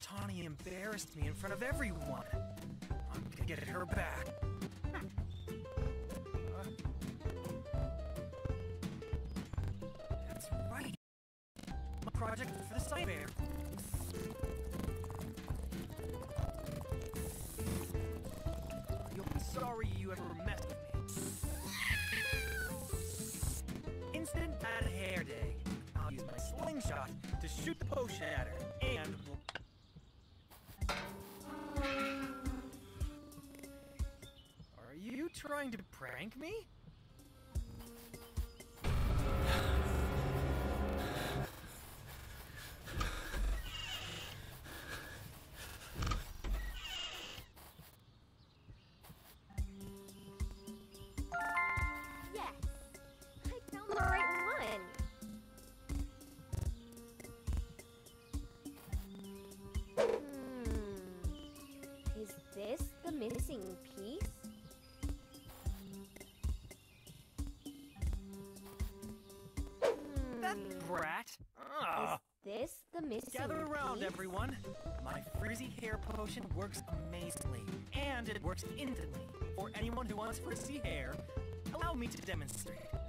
Tani embarrassed me in front of everyone. I'm gonna get her back. That's right. My project for the site fair. You'll be sorry you ever messed with me. Instant bad hair day. I'll use my slingshot to shoot the potion at her, and we'll... Are you trying to prank me? Yes, I found the right one. Is this the missing piece? That brat! Ugh. Is this the missing Gather around, piece? everyone. My frizzy hair potion works amazingly, and it works instantly. For anyone who wants frizzy hair, allow me to demonstrate.